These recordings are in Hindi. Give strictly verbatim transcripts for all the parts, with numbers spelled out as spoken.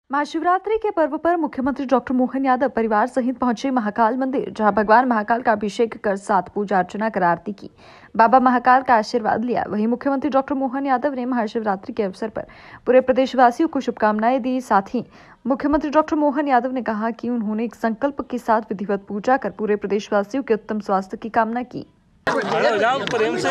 महाशिवरात्रि के पर्व पर मुख्यमंत्री डॉक्टर मोहन यादव परिवार सहित पहुंचे महाकाल मंदिर, जहां भगवान महाकाल का अभिषेक कर सात पूजा अर्चना कर आरती की, बाबा महाकाल का आशीर्वाद लिया। वहीं मुख्यमंत्री डॉक्टर मोहन यादव ने महाशिवरात्रि के अवसर पर पूरे प्रदेशवासियों को शुभकामनाएं दी। साथ ही मुख्यमंत्री डॉक्टर मोहन यादव ने कहा कि उन्होंने एक संकल्प के साथ विधिवत पूजा कर पूरे प्रदेशवासियों के उत्तम स्वास्थ्य की कामना की। प्रेम से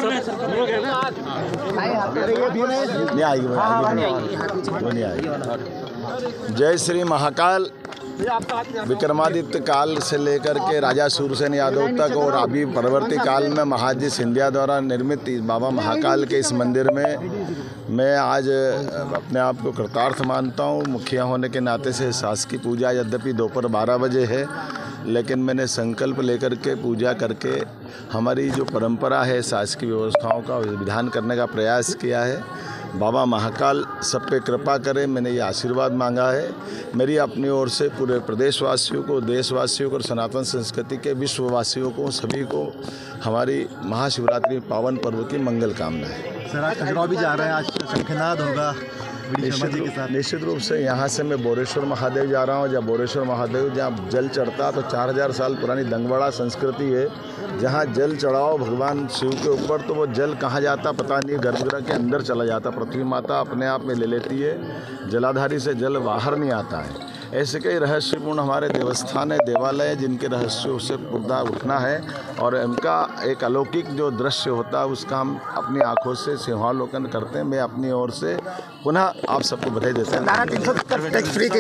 जय श्री महाकाल। विक्रमादित्य काल से लेकर के राजा सूरसेन यादव तक और अभी परवर्ती काल में महाजी सिंधिया द्वारा निर्मित बाबा महाकाल के इस मंदिर में मैं आज अपने आप को कृतार्थ मानता हूँ। मुखिया होने के नाते से शासकीय पूजा यद्यपि दोपहर बारह बजे है, लेकिन मैंने संकल्प लेकर के पूजा करके हमारी जो परंपरा है शासकीय व्यवस्थाओं का विधान करने का प्रयास किया है। बाबा महाकाल सब पे कृपा करे, मैंने ये आशीर्वाद मांगा है। मेरी अपनी ओर से पूरे प्रदेशवासियों को, देशवासियों को और सनातन संस्कृति के विश्ववासियों को, सभी को हमारी महाशिवरात्रि पावन पर्व की मंगल कामना है। सर, आज खजुराहो भी जा रहे हैं, आज शंखनाद होगा निश्चित रूप से। यहाँ से मैं बोरेश्वर महादेव जा रहा हूँ, जहाँ बोरेश्वर महादेव जहाँ जल चढ़ता तो चार हजार साल पुरानी दंगवाड़ा संस्कृति है। जहाँ जल चढ़ाओ भगवान शिव के ऊपर तो वो जल कहाँ जाता पता नहीं, गर्भगृह के अंदर चला जाता। पृथ्वी माता अपने आप में ले लेती है, जलाधारी से जल बाहर नहीं आता है। ऐसे कई रहस्यपूर्ण हमारे देवस्थान है, देवालय है, जिनके रहस्यों से पर्दा उठना है और इनका एक अलौकिक जो दृश्य होता है उसका हम अपनी आंखों से सिंहावलोकन करते हैं। मैं अपनी ओर से पुनः आप सबको बधाई देता हूँ।